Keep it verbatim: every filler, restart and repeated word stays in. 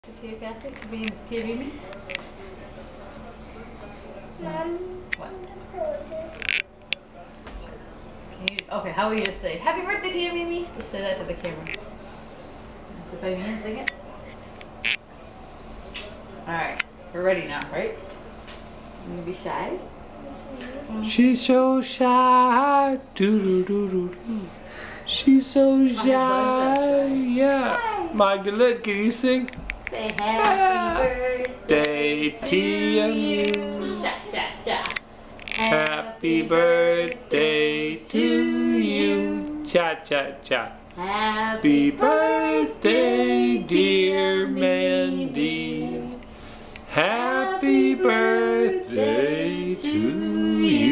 Tia Kathy, to be Tia Mimi? Mom. What? Can you, okay, how will you just say, happy birthday Tia Mimi? Just say that to the camera. So if I mean sing it. Alright, we're ready now, right? You gonna be shy? She's so shy. Doo doo doo doo doo. She's so shy. Yeah. Magdalene, can you sing? Say happy birthday Tia to you. Mimi. Cha cha cha. Happy birthday to you. Cha cha cha. Happy birthday, dear Mandy. Happy birthday to you.